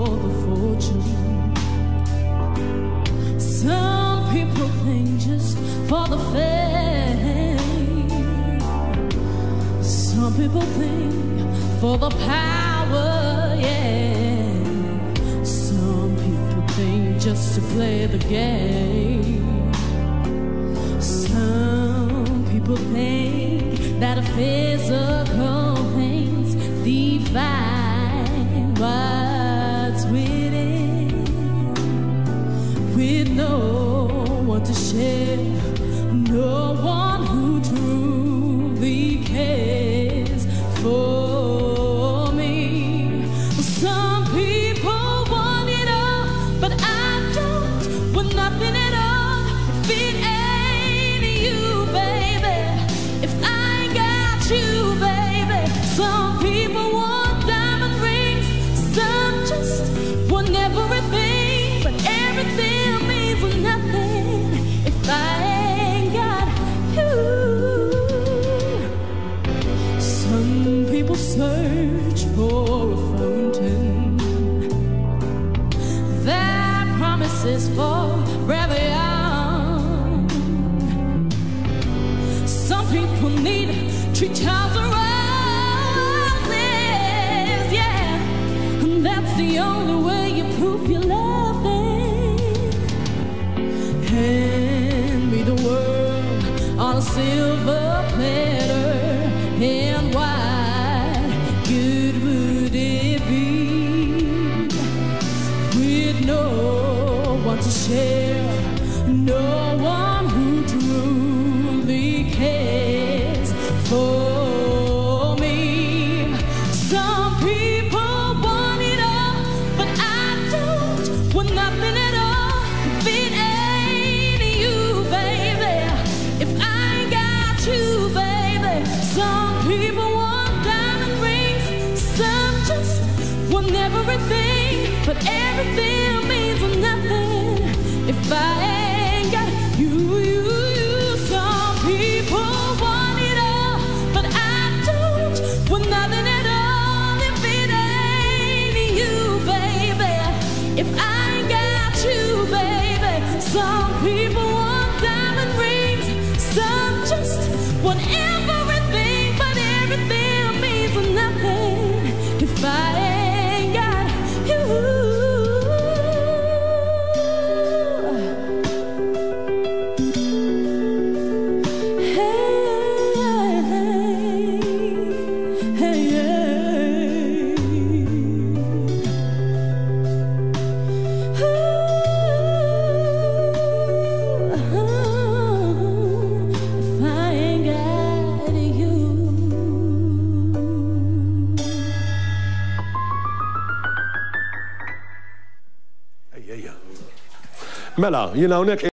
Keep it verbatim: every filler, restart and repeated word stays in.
the fortune. Some people think just for the fame. Some people think for the power, yeah. Some people think just to play the game. Some people think that a physical things define what's within, with no one to share, no one who truly cares for me. Some people want it all, but I don't want nothing at all. If it ain't you, baby, if I ain't got you, baby. Some people want diamond rings, some just want everything, but everything means nothing if I ain't got you. Some people search for a fountain that promises forever young. Some people need tree towers or roses, yeah, and that's the only way you prove you love them. Hand me the world on a silver platter, and what good would it be with no one to share, no one who truly cares for me? Some people want it all, but I don't want nothing at all. If it ain't you, baby, if I ain't got you, baby. Some people want diamond rings, some just want everything, but everything means nothing if I ain't got you, you, you. Some people want it all, but I don't want nothing at all. If it ain't you, baby, if I ain't got you, baby. Some people want diamond rings, some just want everything, but everything means nothing if I ain't got you. Mela, jina hawnhekk